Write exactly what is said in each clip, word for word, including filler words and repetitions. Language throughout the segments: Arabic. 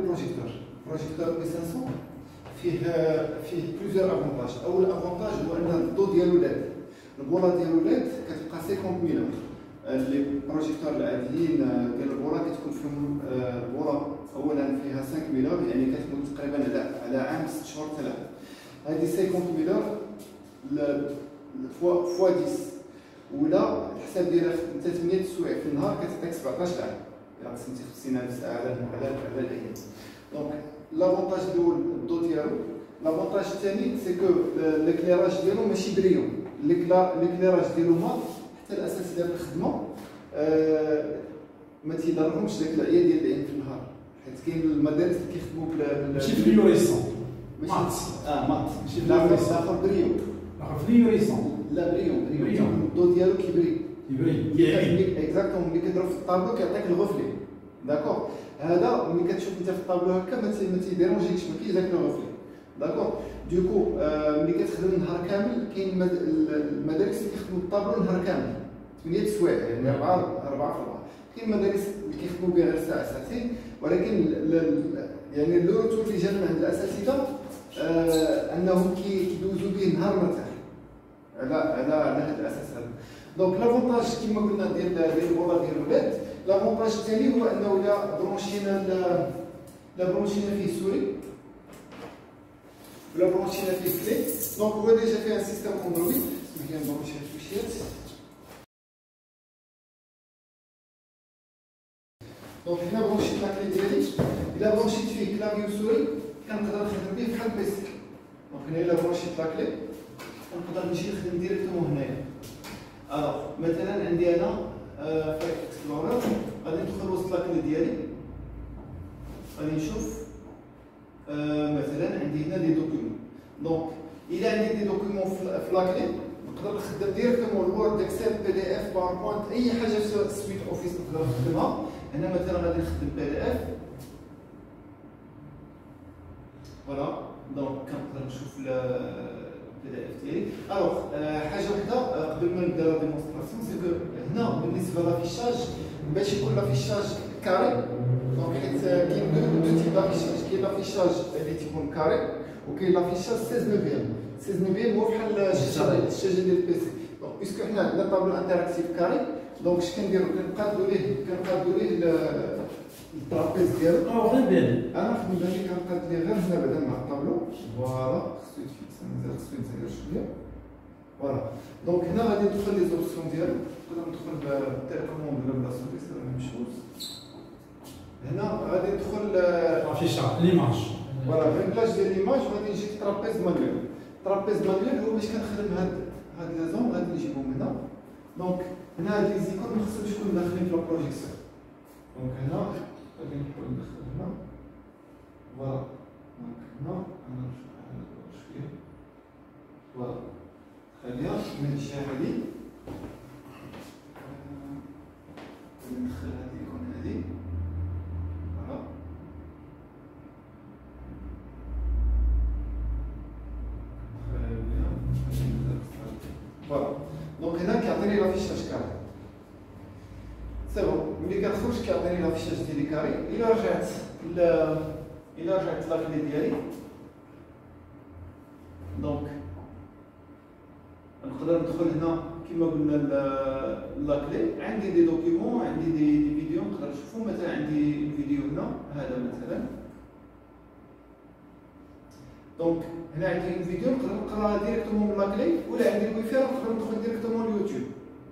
بروجيكتور بروجيكتور بي خمسمية فيه فيه بليزيور افونتاج. اول افونتاج هو ان الضو ديالو لاد، البوله ديالو لاد كتبقى خمسين ملي. لي بروجيكتور العاديين ديال البوله كتكون فيهم البوله اولا فيها خمسة ملي، يعني كتكون تقريبا على على عام ست شهور ثلاثه. هذه خمسين ملي فوا فوا عشرة، ولا الحساب ديالها انت ثمانية سوايع في النهار كتعطيك سبعطاش عام الا قسمتي خمسين ألف ساعه على على على الايام. دونك لافونتاج الاول الضو ديالو. لافونتاج الثاني سي كو ليكليراج ديالو ماشي بريون، ليكليراج ديالو مات حتى الاساس ديال الخدمه آه ما تيضرهمش داك العيا ديال العين في النهار، حيت كاين المدارس اللي كيخدموا بلا ماشي فليوريسون مات اه مات ماشي فليوريسون اخر بريون اخر فليوريسون لا بريون بريون الضو ديالو كيبري كيبري كيعمي اكزاكتومون. ملي كتضرب في الطابلو كيعطيك الغفلي داكور. هذا ملي كتشوف انت في الطابلو هكا ما تيديرونجيكش، ما كاينش داك الغفلي داكور. دوكو ملي كتخدم النهار كامل كاين المدارس اللي كيخدموا الطابلو النهار كامل ثمانية سوايع، يعني أربعة أربعة في أربعة. كاين مدارس اللي كيخدموا بها غير ساعة ساعتين، ولكن يعني لو روتور اللي جا من عند الأساتذة آه أنهم كيدوزوا به نهار مرتاح على على على هذا الأساس هذا. دونك لافونتاج كيما قلنا ديال ديال البوله ديال الولاد. لافونتاج الثاني هو انه لا برونشينا لا برونشينا فيه سوري ولا برونشينا فيه كلي. دونك هو ديجا فيه ان سيستم اندرويد. سمح لي نبرونشي هاد الفيشيات. دونك هنا برونشيت لاكلي ديالي، الا برونشيت فيه كلافي وسوري كنقدر نخدم به بحال بيسك. دونك هنا الا برونشيت لاكلي نقدر نمشي نخدم ديريكتومون هنايا. الوغ مثلا عندي انا في اكسبلورر غادي ندخل وسط لاكلي ديالي، غادي نشوف آه مثلا عندي هنا دي دوكيومون. دونك الا عندي دي دوكيومون في لاكلي نقدر نخدم ديريكتومون الوورد اكسل بي دي اف باوربوينت اي حاجه في سويت اوفيس نقدر نخدمها. هنا مثلا غادي نخدم بي دي اف فوالا. دونك كنقدر نشوف البي دي اف ديالي. الوغ حاجه وحده قبل ما نبدا لا ديمونستراسيون سي كو هنا بالنسبه لافيشاج باش يكون لافيشاج كاري. دونك حيت كاين دو دو تيب لافيشاج، كاين لافيشاج اللي تيكون كاري وكاين لافيشاج ستة عشر نوفيام. ستة عشر نوفيام هو بحال الشاشه ديال البيسي. دونك بيسكو حنا عندنا طابلو انتراكتيف كاري، دونك اش كنديرو كنقادو ليه كنقادو ليه الترابيز ديالو. اه غير بالي انا خدمت بالي كنقاد ليه غير هنا بعدا مع الطابلو. فوالا خصو يتفيكس مزال خصو يتزاير شويه. فوالا دونك هنا غادي ندخل لي زوبسيون ديالو، نقدر ندخل بالتيليكوموند ولا بلا سوريس ولا ميم شوز. هنا غادي ندخل لافيشاج ليماج. فوالا ريبلاج ديال ليماج وغادي نجي ترابيز مانيوال. ترابيز مانيوال هو باش كنخدم هاد هاد لي زون غادي نجيبهم هنا. دونك هنا هاد لي زيكون ما خصهمش يكونوا داخلين في لابروجيكسيون. دونك هنا غادي نحاول ندخل هنا فوالا. دونك هنا انا نشوف شويه فوالا خليها من الجهه هادي ندخل هاد ليكون هادي فوالا. فوالا دونك هنا كيعطيني لافيشاج كاري. سي بون ملي كنخرج كيعطيني لافيشاج ديالي كاري. الا رجعت الا رجعت لاكلي ديالي دونك نقدر ندخل هنا كما قلنا لاكلي. عندي دي دوكيومون، عندي دي, دي فيديو نقدر نشوفهم. مثلا عندي الفيديو هنا هذا مثلا. دونك هنا عندي الفيديو نقدر نقراها ديريكتومون من لاكلي، ولا عندي الويفي نقدر ندخل ديريكتومون اليوتيوب.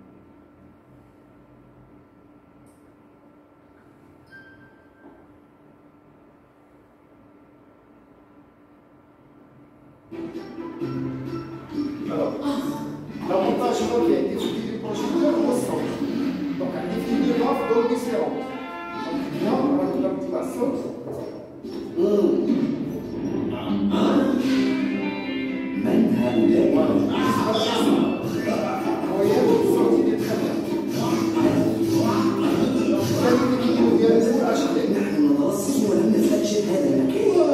L'avantage هو اللي عندي في الفيديو بروجيكتور هو الصوت. دونك عندي فيه دو باف دو ديفيرون. دونك هنا راه نقدر نطلع الصوت. من هؤلاء؟ هو ياخذ الصوت اللي يتخلى. كان الفيديو ديالو اتش دي. نحن نترصص ولم نستكشف هذا المكان.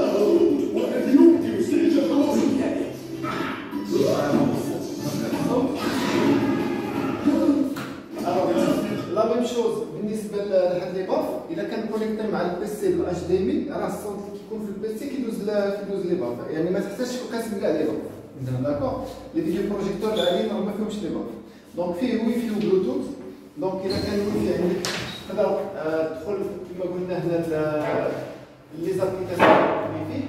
لا ميم شوز بالنسبه لهاد لي باف. الا كان كونيكتي مع البيسي بالاتش دي ام راه الصوت اللي كيكون في البيسي كيدوز كيدوز لي باف، يعني ما تحتاجش تقاسم كاع لي باف. داكوغ. لي فيديو بروجيكتور العاديين راه ما فيهمش لي باف. دونك فيه واي فاي وبلوتوث. دونك الا كان الواي فاي عندك تقدر تدخل كما قلنا هنا لي زابليكاسيون اللي فيه.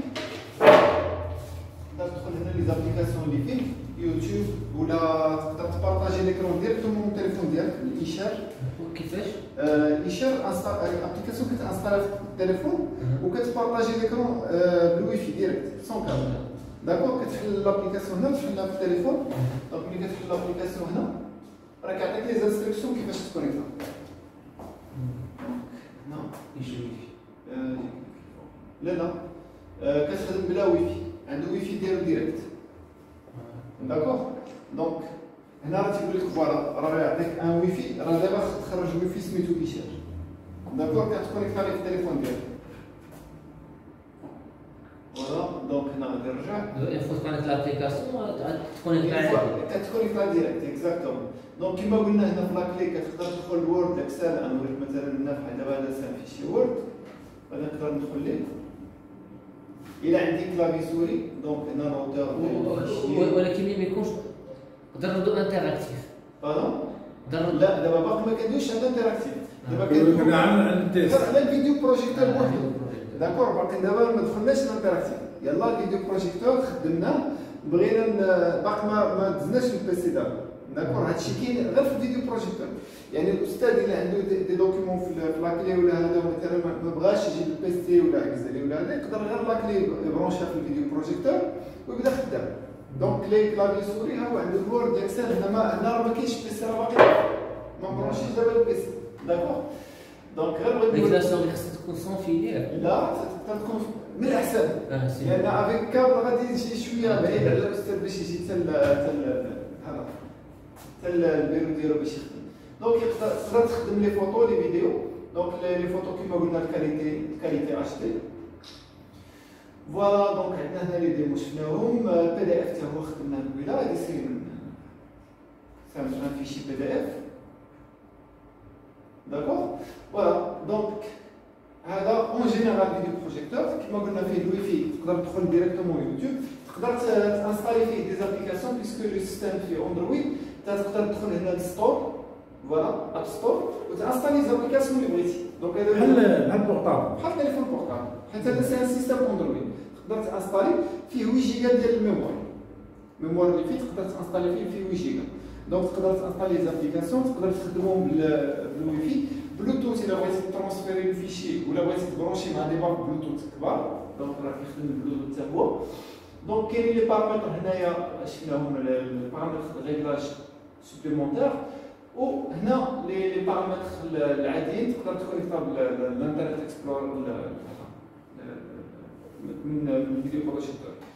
تقدر تدخل هنا لي زابليكاسيون اللي فيه يوتيوب، ولا تقدر تبارطاجي ليكرون ديريكتومون من التليفون ديالك الاشار. كيفاش؟ الاشار ابليكاسيون كتانستالا في التليفون وكتبارطاجي ليكرون بالواي فاي ديريكت سون كابل. داكوغ. كتحل لابليكاسيون هنا تحلها في التليفون. دونك ملي كتحل لابليكاسيون هنا راه كيعطيك لي زانستركسيون كيفاش تكونيكتا. هنا يجي لا لا كتخدم بلا واي فاي، عنده واي فاي ديالو ديريكت. داكوغ. دونك هنا راه تيقول لك فوالا راه يعطيك ان واي فاي، راه دابا تخرج واي فاي سميتو ايشار. داكوغ. كتكونيكتا ليه في التليفون ديالك. فوالا. دونك هنا غادي نرجع. il faut تكونيكت لابليكاسيون تكونيكت كتكونيكتا ديريكت اكزاكتومون. دونك كيما قلنا هنا في لاكلي كتقدر تدخل الوورد اكسل. غنوريك مثلا هنا بحال دابا هذا سام فيشي وورد غادي نقدر ندخل ليه. إلا عندي كلافي سوري دونك هنا روتور ولكن ما يكونش نقدر نديرو انتراكتيف. باردون؟ لا دابا باقي ما كنديروش هذا انتراكتيف. دابا كنديرو على التيست على الفيديو بروجيكتور بوحدو. داكور. باقي دابا ما دخلناش الانتراكتيف. يلاه الفيديو بروجيكتور خدمناه بغينا باقي ما ما دزناش البيسي دابا. داكور. هادشي كاين غير في الفيديو بروجيكتور. يعني الاستاذ الا عنده دي دوكيمون في لاكلي ولا هذا مثلا ما بغاش يجيب البيسي ولا اكزالي ولا هذا يقدر غير لاكلي يبرونشها في الفيديو بروجيكتور ويبدا خدام. دونك كلي كلافي سوري ها هو عنده الوورد اكسل. هنا ما هنا راه ما كاينش بيسي راه باقي ما مبرونشيش دابا البيسي. داكور. دونك غير بغيت نقول ليكلاسيون اللي خصها تكون سون فيلير. لا تقدر تكون من الاحسن لان افيك كابل غادي يجي شويه بعيد على الاستاذ باش يجي حتى هذا حتى البيرو ديالو باش يخدم. دونك تقدر تخدم لي فوتو لي فيديو. دونك لي فوتو كيما قلنا الكاليتي الكاليتي اتش دي. فوالا. دونك عندنا هنا لي ديمو شفناهم. البي دي اف حتى هو خدمناه قبيله. غادي يصير سامج ان فيشي بي دي اف. داكوغ. فوالا. دونك هذا اون جينيرال فيديو بروجيكتور كيما قلنا فيه الواي فاي تقدر تدخل ديريكتومون يوتيوب. تقدر تانستالي فيه دي زابليكاسيون بيسكو لو سيستيم فيه اندرويد. تقدر تدخل هنا للستور. فوالا اب ستور وتانستالي زابليكاسيون اللي بغيتي. دونك هذا بحال بحال البورطابل بحال التليفون بورطابل. حيت هذا سي ان سيستيم اندرويد. تقدر تانستالي فيه ثمانية جيجا ديال الميموار. الميموار اللي فيه تقدر تانستالي فيه فيه ثمانية جيجا. دونك تقدر تانستالي زابليكاسيون تقدر تخدمهم بالواي فاي. بلوتوث الا بغيتي ترونسفيري الفيشي ولا بغيتي تبرونشي مع دي باك بلوتوث كبار. دونك راه كيخدم البلوتوث حتى هو. دونك كاينين لي بارامتر هنايا شفناهم البارامتر ريغلاج سوبليمونتير. وهنا لي لي بارامتر العاديين تقدر تكونيكتا بالانترنت اكسبلور من الفيديو بروجيكتور.